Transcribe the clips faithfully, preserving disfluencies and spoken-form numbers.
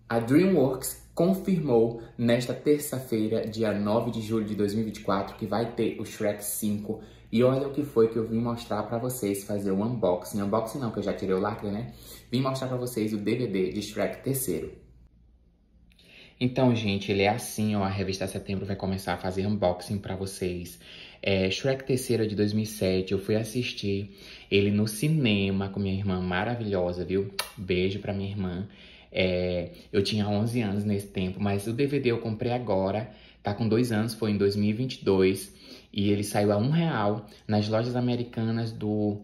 A DreamWorks confirmou nesta terça-feira, dia nove de julho de dois mil e vinte e quatro, que vai ter o Shrek cinco. E olha o que foi que eu vim mostrar pra vocês, fazer o unboxing. Unboxing não, que eu já tirei o lacre, né? Vim mostrar pra vocês o D V D de Shrek terceiro. Então, gente, ele é assim, ó, a revista Setembro vai começar a fazer unboxing pra vocês. É, Shrek terceiro de dois mil e sete, eu fui assistir ele no cinema com minha irmã maravilhosa, viu? Beijo pra minha irmã. É, eu tinha onze anos nesse tempo, mas o D V D eu comprei agora, tá com dois anos, foi em dois mil e vinte e dois. E ele saiu a um real nas lojas americanas do...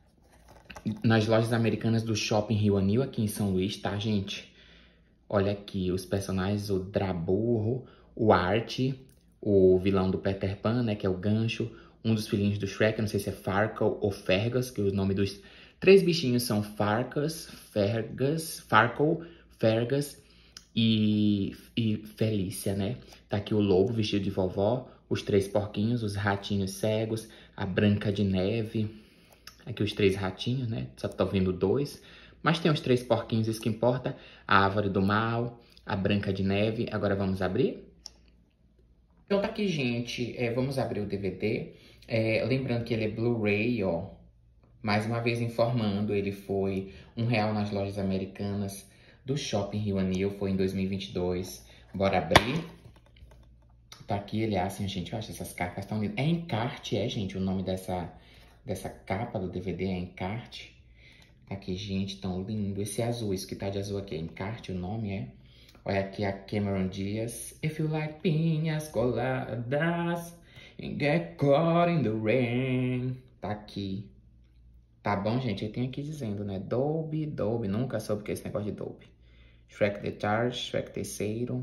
Nas lojas americanas do Shopping Rio Anil, aqui em São Luís, tá, gente? Olha aqui, os personagens, o Draburro, o Art, o vilão do Peter Pan, né, que é o Gancho, um dos filhinhos do Shrek, eu não sei se é Farkle ou Fergus, que o nome dos três bichinhos são Farkas, Fergus, Farkle, Fergus e, e Felícia, né? Tá aqui o lobo vestido de vovó, os três porquinhos, os ratinhos cegos, a Branca de Neve, aqui os três ratinhos, né? Só tô vendo dois. Mas tem os três porquinhos, isso que importa. A Árvore do Mal, a Branca de Neve. Agora vamos abrir? Então tá aqui, gente. É, vamos abrir o D V D. É, lembrando que ele é Blu-ray, ó. Mais uma vez informando, ele foi um real nas lojas americanas do Shopping Rio Anil. Foi em dois mil e vinte e dois. Bora abrir. Tá aqui, ele é assim, gente. Eu acho essas capas tão lindas. É encarte, é, gente, o nome dessa, dessa capa do D V D é encarte. Aqui, gente, tão lindo. Esse azul, isso que tá de azul aqui, é encarte, o nome é. Olha aqui a Cameron Diaz. If you like pinhas coladas and get caught in the rain. Tá aqui. Tá bom, gente? Eu tenho aqui dizendo, né? Dolby, Dolby. Nunca soube o que é esse negócio de Dolby. Shrek the Charge, Shrek terceiro.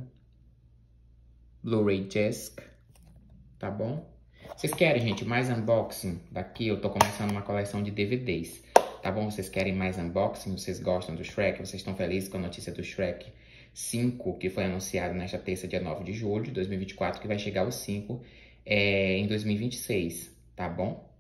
Blu-ray Disc. Tá bom? Vocês querem, gente, mais unboxing? Daqui eu tô começando uma coleção de D V Ds. Tá bom? Vocês querem mais unboxing? Vocês gostam do Shrek? Vocês estão felizes com a notícia do Shrek cinco, que foi anunciado nesta terça, dia nove de julho de dois mil e vinte e quatro, que vai chegar ao cinco é, em dois mil e vinte e seis, tá bom?